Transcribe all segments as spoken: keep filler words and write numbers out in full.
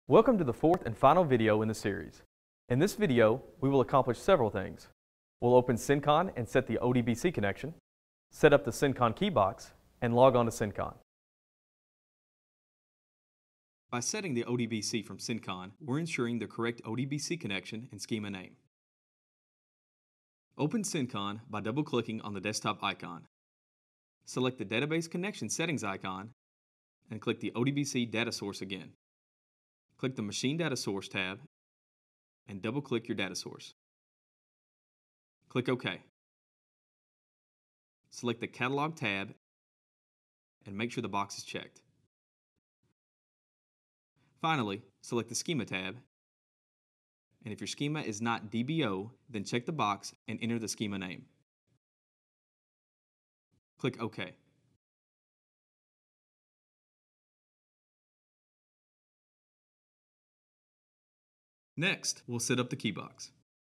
Welcome to the fourth and final video in the series. In this video, we will accomplish several things. We'll open Cencon and set the O D B C connection, set up the Cencon Key Box, and log on to Cencon. By setting the O D B C from Cencon, we're ensuring the correct O D B C connection and schema name. Open Cencon by double-clicking on the desktop icon. Select the Database Connection Settings icon and click the O D B C data source again. Click the Machine Data Source tab and double-click your data source. Click OK. Select the Catalog tab and make sure the box is checked. Finally, select the Schema tab, and if your schema is not D B O, then check the box and enter the schema name. Click OK. Next, we'll set up the key box.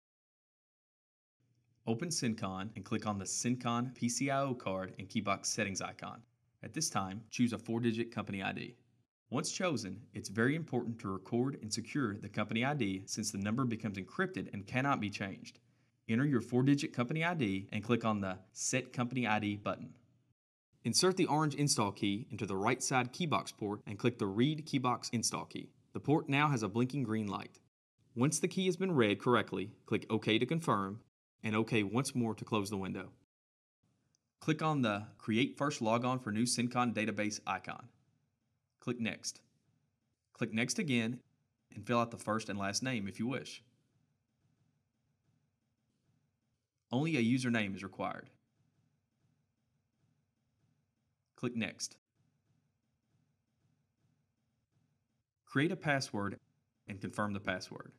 Open Cencon and click on the Cencon P C I O card and Keybox settings icon. At this time, choose a four-digit company I D. Once chosen, it's very important to record and secure the company I D since the number becomes encrypted and cannot be changed. Enter your four-digit company I D and click on the Set Company I D button. Insert the orange install key into the right side Keybox port and click the Read Keybox install key. The port now has a blinking green light. Once the key has been read correctly, click OK to confirm, and OK once more to close the window. Click on the Create First Logon for New Cencon Database icon. Click Next. Click Next again, and fill out the first and last name if you wish. Only a username is required. Click Next. Create a password and confirm the password.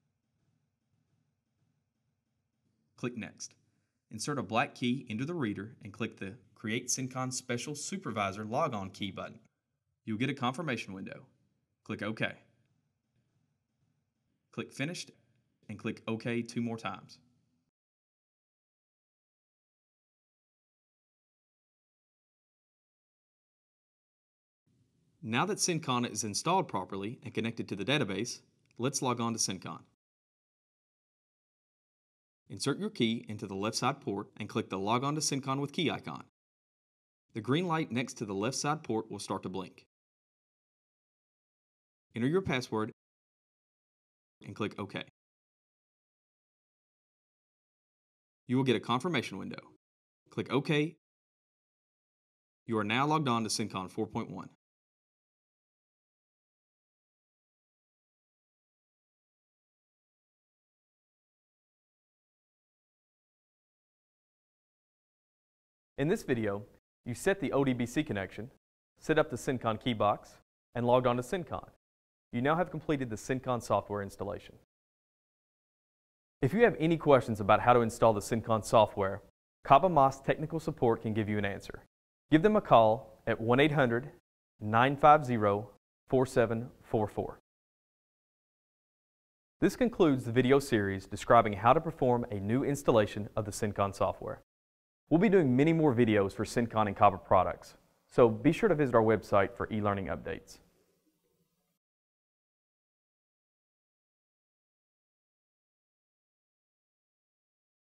Click Next. Insert a black key into the reader and click the Create Cencon Special Supervisor Logon key button. You'll get a confirmation window. Click OK. Click Finished and click OK two more times. Now that Cencon is installed properly and connected to the database, let's log on to Cencon. Insert your key into the left side port and click the Log on to Cencon with Key icon. The green light next to the left side port will start to blink. Enter your password and click OK. You will get a confirmation window. Click OK. You are now logged on to Cencon four point one. In this video, you set the O D B C connection, set up the Cencon Key Box, and logged on to Cencon. You now have completed the Cencon software installation. If you have any questions about how to install the Cencon software, Kaba Mas Technical Support can give you an answer. Give them a call at one eight hundred, nine five zero, four seven four four. This concludes the video series describing how to perform a new installation of the Cencon software. We'll be doing many more videos for Cencon and Kaba products, so be sure to visit our website for e-learning updates.